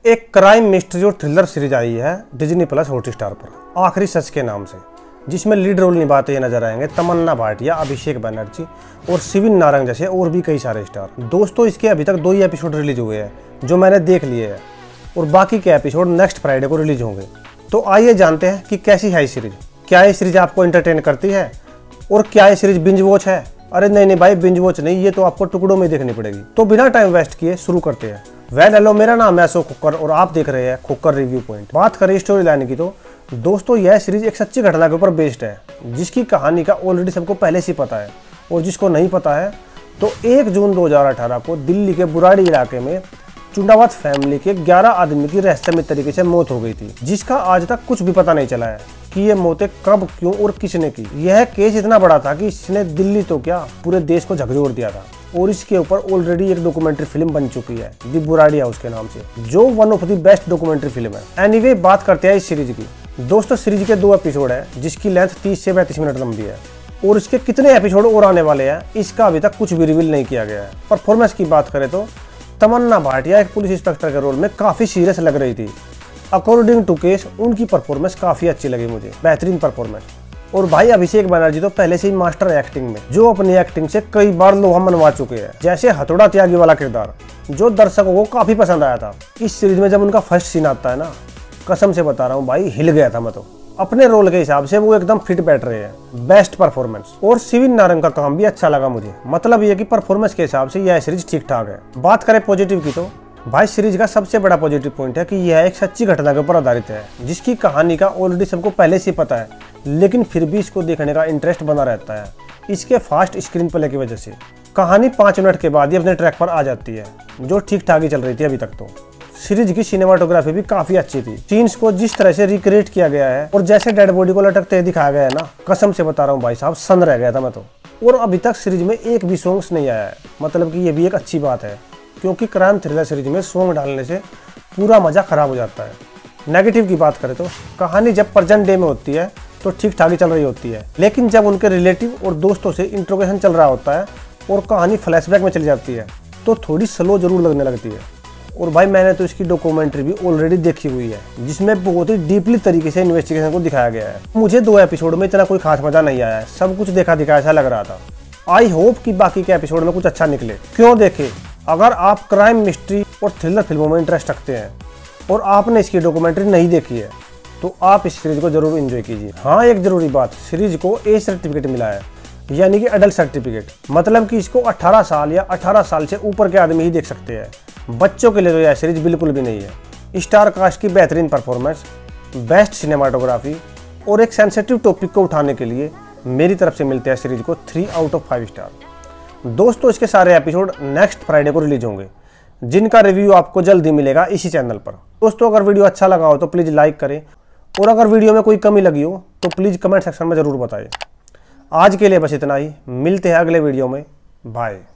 एक crime mystery और thriller series आई है डिज्नी प्लस हॉटस्टार पर आखिरी सच के नाम से, जिसमें लीड रोल निभाते हुए नजर आएंगे तमन्ना भाटिया, अभिषेक बनर्जी और सिविन नारंग जैसे और भी कई सारे स्टार। दोस्तों, इसके अभी तक 2 ही एपिसोड रिलीज हुए हैं जो मैंने देख लिए हैं और बाकी के एपिसोड नेक्स्ट फ्राइडे को रिलीज होंगे। तो आइए जानते हैं कि कैसी है ये सीरीज। क्या ये सीरीज आपको एंटरटेन करती है और क्या ये सीरीज बिंज वॉच है? अरे नहीं भाई, बिंज वॉच नहीं, ये तो आपको टुकड़ों में देखनी पड़ेगी। तो बिना टाइम वेस्ट किए शुरू करते हैं। हेलो, मेरा नाम है अशोक खोकर और आप देख रहे हैं खोकर रिव्यू पॉइंट। बात करें स्टोरी लाइन की तो दोस्तों यह सीरीज एक सच्ची घटना के ऊपर बेस्ड है, जिसकी कहानी का ऑलरेडी सबको पहले से पता है। और जिसको नहीं पता है तो 1 जून 2018 को दिल्ली के बुराड़ी इलाके में चुंडावत फैमिली के 11 आदमी की रहस्यमय तरीके से मौत हो गई थी, जिसका आज तक कुछ भी पता नहीं चला है कि ये मौतें कब, क्यों और किसने की। यह केस इतना बड़ा था कि इसने दिल्ली तो क्या पूरे देश को झकझोर दिया था। और इसके ऊपर ऑलरेडी एक डॉक्यूमेंट्री फिल्म बन चुकी है दी बुराड़ी हाउस के नाम से, जो one of the best documentary film है। एनीवे, बात करते हैं इस सीरीज की। दोस्तों, सीरीज के 2 एपिसोड है जिसकी लेंथ 30 से 32 मिनट लंबी है और इसके कितने एपिसोड और आने वाले हैं इसका अभी तक कुछ भी रिवील नहीं किया गया है। परफॉर्मेंस की बात करें तो तमन्ना भाटिया एक पुलिस इंस्पेक्टर के रोल में काफी सीरियस लग रही थी। अकॉर्डिंग टू केस उनकी परफॉर्मेंस काफी अच्छी लगी मुझे, बेहतरीन परफॉर्मेंस। और भाई अभिषेक बनर्जी तो पहले से ही मास्टर है एक्टिंग में, जो अपनी एक्टिंग से कई बार लोहा मनवा चुके हैं, जैसे हथौड़ा त्यागी वाला किरदार जो दर्शकों को काफी पसंद आया था। इस सीरीज में जब उनका फर्स्ट सीन आता है ना, कसम से बता रहा हूँ भाई, हिल गया था मैं तो। अपने रोल के हिसाब से वो एकदम फिट बैठ रहे हैं, बेस्ट परफॉर्मेंस। और सिविन नारंग का काम भी अच्छा लगा मुझे, मतलब ये कि परफॉर्मेंस के हिसाब से यह सीरीज ठीक ठाक है। बात करें पॉजिटिव की तो भाई सीरीज का सबसे बड़ा पॉजिटिव पॉइंट है कि यह एक सच्ची घटना के ऊपर आधारित है, जिसकी कहानी का ऑलरेडी सबको पहले से पता है, लेकिन फिर भी इसको देखने का इंटरेस्ट बना रहता है इसके फास्ट स्क्रीन प्ले की वजह से। कहानी 5 मिनट के बाद ही अपने ट्रैक पर आ जाती है, जो ठीक ठाक ही चल रही थी अभी तक तो। सीरीज की सिनेमाटोग्राफी भी काफी अच्छी थी। सीन्स को जिस तरह से रिक्रिएट किया गया है और जैसे डेड बॉडी को लटकते दिखाया गया है ना, कसम से बता रहा हूँ भाई साहब, सन रह गया था मैं तो। और अभी तक सीरीज में एक भी सॉन्ग्स नहीं आया है, मतलब कि ये भी एक अच्छी बात है, क्योंकि क्राइम थ्रिलर सीरीज में सॉन्ग डालने से पूरा मजा खराब हो जाता है। नेगेटिव की बात करें तो कहानी जब प्रेजेंट डे में होती है तो ठीक ठाक ही चल रही होती है, लेकिन जब उनके रिलेटिव और दोस्तों से इंट्रोगेशन चल रहा होता है और कहानी फ्लैशबैक में चली जाती है तो थोड़ी स्लो जरूर लगने लगती है। और भाई मैंने तो इसकी डॉक्यूमेंट्री भी ऑलरेडी देखी हुई है, जिसमें बहुत ही डीपली तरीके से इन्वेस्टिगेशन को दिखाया गया है। मुझे 2 एपिसोड में इतना कोई खास मजा नहीं आया है, सब कुछ देखा दिखाया ऐसा लग रहा था। आई होप कि बाकी के एपिसोड में कुछ अच्छा निकले। क्यों देखे, अगर आप क्राइम मिस्ट्री और थ्रिलर फिल्मों में इंटरेस्ट रखते हैं और आपने इसकी डॉक्यूमेंट्री नहीं देखी है तो आप इस सीरीज को जरूर एंजॉय कीजिए। हाँ, एक जरूरी बात, सीरीज को ए सर्टिफिकेट मिला है, यानी कि एडल्ट सर्टिफिकेट, मतलब कि इसको 18 साल या 18 साल से ऊपर के आदमी ही देख सकते हैं। बच्चों के लिए तो यह सीरीज बिल्कुल भी नहीं है। स्टार कास्ट की बेहतरीन परफॉर्मेंस, बेस्ट सिनेमाटोग्राफी और एक सेंसिटिव टॉपिक को उठाने के लिए मेरी तरफ से मिलते हैं सीरीज को 3 आउट ऑफ 5 स्टार। दोस्तों, इसके सारे एपिसोड नेक्स्ट फ्राइडे को रिलीज होंगे, जिनका रिव्यू आपको जल्दी मिलेगा इसी चैनल पर। दोस्तों, अगर वीडियो अच्छा लगा हो तो प्लीज़ लाइक करें और अगर वीडियो में कोई कमी लगी हो तो प्लीज़ कमेंट सेक्शन में ज़रूर बताएं। आज के लिए बस इतना ही, मिलते हैं अगले वीडियो में, बाय।